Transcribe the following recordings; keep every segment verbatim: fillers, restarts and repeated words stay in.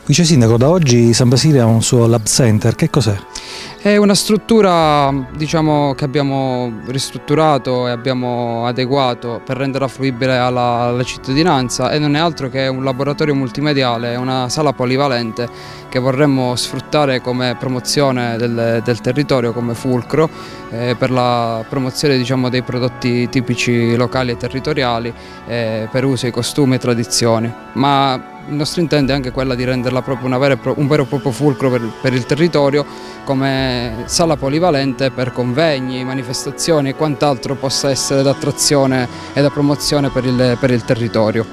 Vice Sindaco, da oggi San Basilio ha un suo lab center, che cos'è? È una struttura, diciamo, che abbiamo ristrutturato e abbiamo adeguato per renderla fruibile alla, alla cittadinanza, e non è altro che un laboratorio multimediale, una sala polivalente che vorremmo sfruttare come promozione del, del territorio, come fulcro eh, per la promozione, diciamo, dei prodotti tipici locali e territoriali eh, per uso i costumi e tradizioni. Ma il nostro intento è anche quella di renderla proprio una vera, un vero e proprio fulcro per, per il territorio, come sala polivalente per convegni, manifestazioni e quant'altro possa essere d'attrazione e da promozione per il, per il territorio.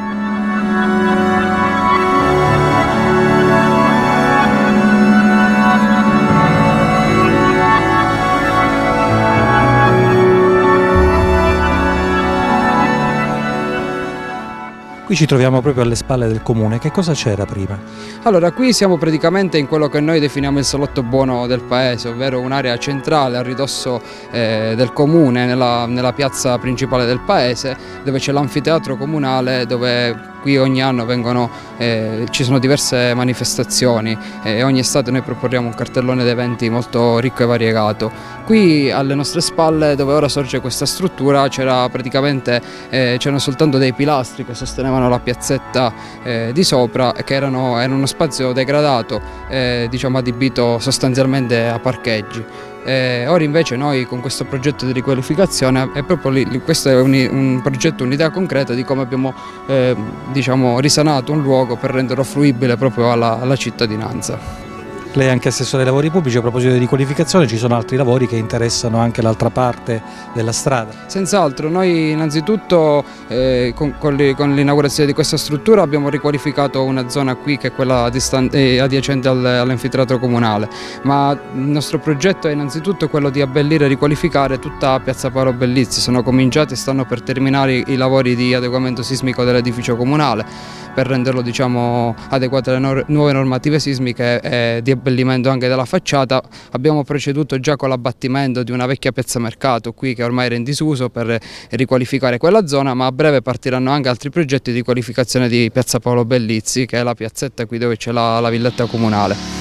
Qui ci troviamo proprio alle spalle del comune, che cosa c'era prima? Allora, qui siamo praticamente in quello che noi definiamo il salotto buono del paese, ovvero un'area centrale a ridosso eh, del comune, nella, nella piazza principale del paese, dove c'è l'anfiteatro comunale, dove qui ogni anno vengono, eh, ci sono diverse manifestazioni e ogni estate noi proponiamo un cartellone di eventi molto ricco e variegato. Qui alle nostre spalle, dove ora sorge questa struttura, c'era praticamente eh, c'erano soltanto dei pilastri che sostenevano la piazzetta eh, di sopra, che erano, era uno spazio degradato, eh, diciamo adibito sostanzialmente a parcheggi. Eh, ora invece noi con questo progetto di riqualificazione, è proprio lì, questo è un, un progetto, un'idea concreta di come abbiamo eh, diciamo, risanato un luogo per renderlo fruibile proprio alla, alla cittadinanza. Lei è anche assessore ai lavori pubblici. A proposito di riqualificazione, ci sono altri lavori che interessano anche l'altra parte della strada? Senz'altro, noi innanzitutto eh, con, con l'inaugurazione di questa struttura abbiamo riqualificato una zona qui che è quella eh, adiacente al, all'anfiteatro comunale, ma il nostro progetto è innanzitutto quello di abbellire e riqualificare tutta Piazza Paolo Bellizzi. Sono cominciati e stanno per terminare i, i lavori di adeguamento sismico dell'edificio comunale, per renderlo, diciamo, adeguato alle no nuove normative sismiche e di abbellimento anche della facciata. Abbiamo proceduto già con l'abbattimento di una vecchia piazza mercato qui, che ormai era in disuso, per riqualificare quella zona, ma a breve partiranno anche altri progetti di qualificazione di Piazza Paolo Bellizzi, che è la piazzetta qui dove c'è la, la villetta comunale.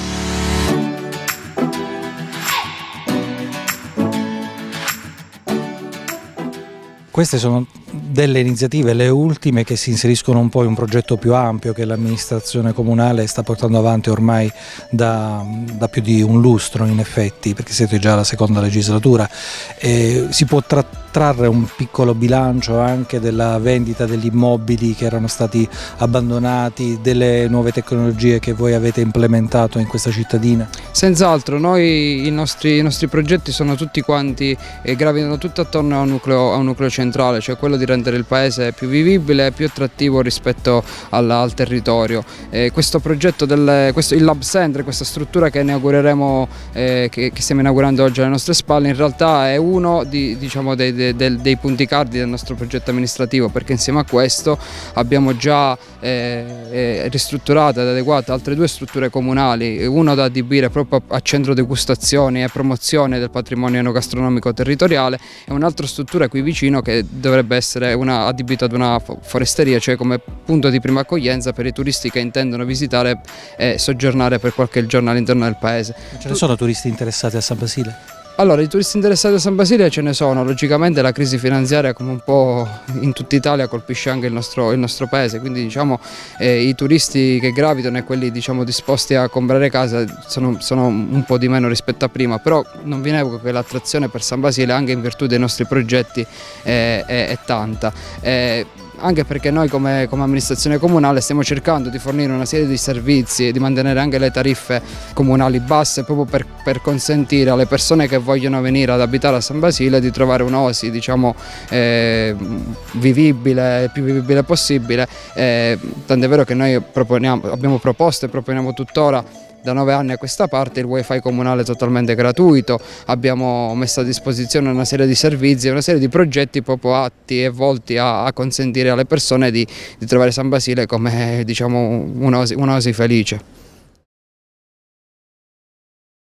Queste sono delle iniziative, le ultime, che si inseriscono un po' in un progetto più ampio che l'amministrazione comunale sta portando avanti ormai da, da più di un lustro, in effetti, perché siete già alla seconda legislatura. E si può tra trarre un piccolo bilancio anche della vendita degli immobili che erano stati abbandonati, delle nuove tecnologie che voi avete implementato in questa cittadina? Senz'altro, noi i nostri, i nostri progetti sono tutti quanti e gravitano tutti attorno a un nucleo, a un nucleo centrale, cioè quello di rendere il paese più vivibile e più attrattivo rispetto al, al territorio. E questo progetto, del, questo, il Lab Center, questa struttura che inaugureremo, eh, che, che stiamo inaugurando oggi alle nostre spalle, in realtà è uno di, diciamo, dei, dei, dei punti cardini del nostro progetto amministrativo, perché insieme a questo abbiamo già eh, eh, ristrutturato ed adeguato altre due strutture comunali, uno da adibire proprio a centro degustazioni e promozione del patrimonio enogastronomico territoriale, e un'altra struttura qui vicino che dovrebbe essere una, adibita ad una foresteria, cioè come punto di prima accoglienza per i turisti che intendono visitare e soggiornare per qualche giorno all'interno del paese. Ce ne sono turisti interessati a San Basilio? Allora, i turisti interessati a San Basilio ce ne sono. Logicamente la crisi finanziaria, come un po' in tutta Italia, colpisce anche il nostro, il nostro paese, quindi diciamo eh, i turisti che gravitano e quelli, diciamo, disposti a comprare casa sono, sono un po' di meno rispetto a prima, però non vi nego che l'attrazione per San Basilio, anche in virtù dei nostri progetti, è, è, è tanta. È, anche perché noi come, come amministrazione comunale stiamo cercando di fornire una serie di servizi e di mantenere anche le tariffe comunali basse, proprio per, per consentire alle persone che vogliono venire ad abitare a San Basilio di trovare un'oasi, diciamo, eh, vivibile, il più vivibile possibile. Eh, tant'è vero che noi proponiamo, abbiamo proposto e proponiamo tuttora da nove anni a questa parte il wifi comunale totalmente gratuito. Abbiamo messo a disposizione una serie di servizi e una serie di progetti proprio atti e volti a, a consentire alle persone di, di trovare San Basilio come, diciamo, un'oasi felice.